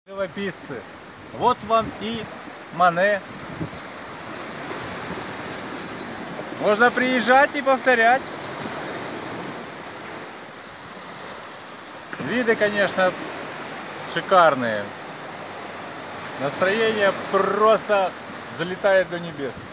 Живописцы. Вот вам и Мане. Можно приезжать и повторять. Виды, конечно, шикарные. Настроение просто залетает до небес.